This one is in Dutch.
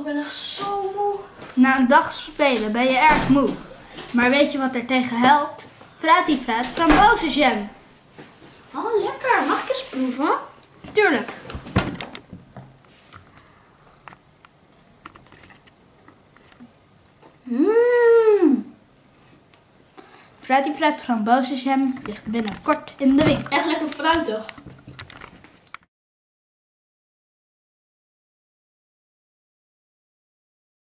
ik ben echt zo moe. Na een dag spelen ben je erg moe. Maar weet je wat er tegen helpt? Fruitifruit frambozenjam. Oh, lekker. Mag ik eens proeven? Tuurlijk. Fruitifruit frambozenjam ligt binnenkort in de winkel. Echt lekker fruitig.